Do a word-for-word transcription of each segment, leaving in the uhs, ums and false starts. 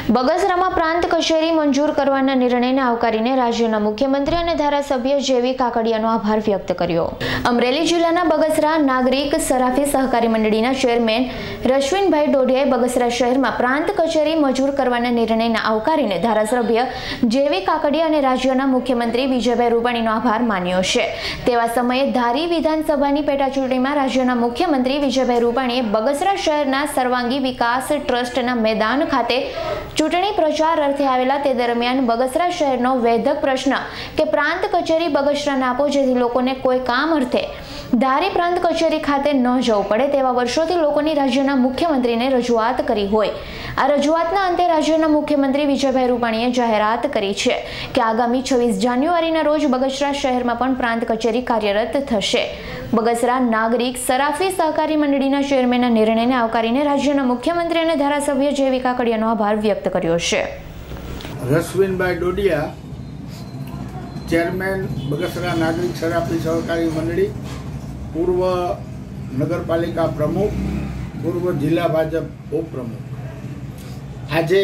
બગસરામાં પ્રાંત કચેરી મંજૂર કરવાના નિર્ણયને આવકારીને રાજ્યના મુખ્યમંત્રી અને ધારાસભ્ય જેવી કાકડિયાનો આભાર વ્યક્ત કર્યો। અમરેલી જિલ્લાના બગસરા નાગરિક સરાફી સહકારી મંડળીના ચેરમેન રશ્વિનભાઈ ડોડિયાએ બગસરા શહેરમાં પ્રાંત કચેરી મંજૂર કરવાના નિર્ણયને આવકારીને ધારાસભ્ય જેવી કાકડિયા અને રાજ્યના મુખ્યમંત્રી વિજયભાઈ રૂપાણીનો આભાર માન્યો છે। તેવા સમયે ધારી વિધાનસભાની પેટાચૂંટણીમાં રાજ્યના મુખ્યમંત્રી વિજયભાઈ રૂપાણીએ બગસરા શહેરના સર્વાંગી વિકાસ ટ્રસ્ટના મેદાન ખાતે ચૂંટણી પ્રચાર અર્થે આવેલા તે દરમિયાન બગસરા શહેરનો વેધક પ્રશ્ન કે પ્રાંત કચેરી બગસરાને આપો, જેથી લોકોને કોઈ કામ અર્થે ધારી પ્રાંત કચેરી ખાતે ન જવું પડે તેવા વર્ષોથી લોકોની રાજ્યના મુખ્યમંત્રીને રજૂઆત કરી હોય। આ રજૂઆતના અંતે રાજ્યના મુખ્યમંત્રી વિજયભાઈ રૂપાણીએ જાહેરાત કરી છે કે આગામી છવ્વીસ જાન્યુઆરીના રોજ બગસરા શહેરમાં પણ પ્રાંત કચેરી કાર્યરત થશે। બગસરા નાગરિક સરાફી સહકારી મંડળીના ચેરમેનના નિર્ણયને આવકારીને રાજ્યના મુખ્યમંત્રી અને ધારાસભ્ય જેવી કાકડિયાનો આભાર વ્યક્ત કર્યો છે। રશ્વિનભાઈ ડોડિયા, ચેરમેન બગસરા નાગરિક સરાફી સહકારી મંડળી, પૂર્વ નગરપાલિકા પ્રમુખ, પૂર્વ જિલ્લા ભાજપ ઉપપ્રમુખ, આજે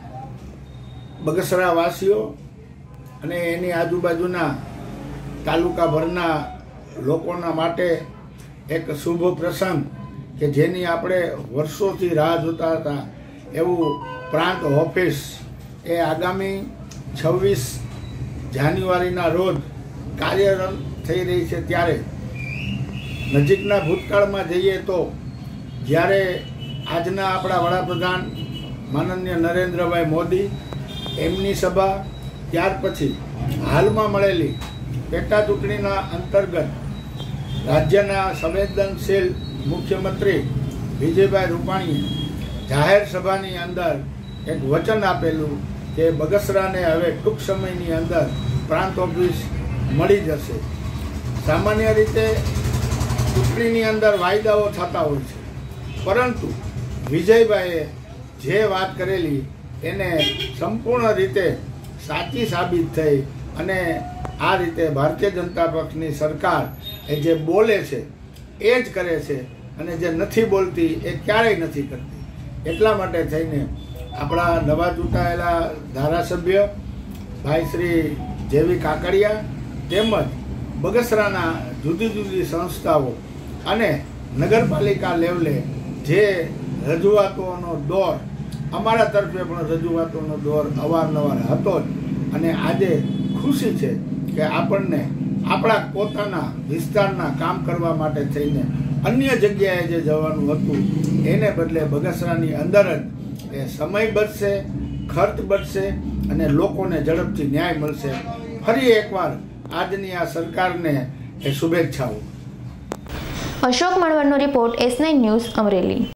બગસરા વાસીઓ અને એની આજુબાજુના તાલુકાભરના લોકોના માટે એક શુભ પ્રસંગ કે જેની આપણે વર્ષોથી રાહ જોતા હતા એવું પ્રાંત ઓફિસ એ આગામી છવ્વીસ જાન્યુઆરીના રોજ કાર્યરત થઈ રહી છે। ત્યારે નજીકના ભૂતકાળમાં જઈએ તો જ્યારે આજના આપણા વડાપ્રધાન માનનીય નરેન્દ્રભાઈ મોદી એમની સભા, ત્યાર પછી હાલમાં મળેલી પેટા ચૂંટણીના અંતર્ગત રાજ્યના સંવેદનશીલ મુખ્યમંત્રી વિજયભાઈ રૂપાણીએ જાહેર સભાની અંદર એક વચન આપેલું કે બગસરાને હવે ટૂંક સમયની અંદર પ્રાંત ઓફિસ મળી જશે। સામાન્ય રીતે ચૂંટણીની અંદર વાયદાઓ થતા હોય છે, પરંતુ વિજયભાઈએ જે વાત કરેલી એને સંપૂર્ણ રીતે સાચી સાબિત થઈ અને આ રીતે ભારતીય જનતા પક્ષની સરકાર એ જે બોલે છે એ જ કરે છે અને જે નથી બોલતી એ ક્યારેય નથી કરતી। એટલા માટે થઈને આપણા નવા ચૂંટાયેલા ધારાસભ્ય ભાઈ શ્રી જેવી કાકડિયા તેમજ બગસરાના જુદી જુદી સંસ્થાઓ અને નગરપાલિકા લેવલે જે રજૂઆતોનો દોર, અમારા તરફે પણ રજૂઆતોનો દોર અવારનવાર હતો જ, અને આજે ખુશી છે કે આપણને આપણા પોતાના વિસ્તારના કામ કરવા માટે થઈને અન્ય જગ્યાએ જે જવાનું હતું એને બદલે બગસરાની અંદર જ એ સમય બચશે, ખર્ચ બચશે અને લોકોને ઝડપથી ન્યાય મળશે। ફરી એકવાર આજની આ સરકારને એ શુભેચ્છાઓ। અશોક મણવરનો રિપોર્ટ, એસ નાઇન ન્યૂઝ, અમરેલી।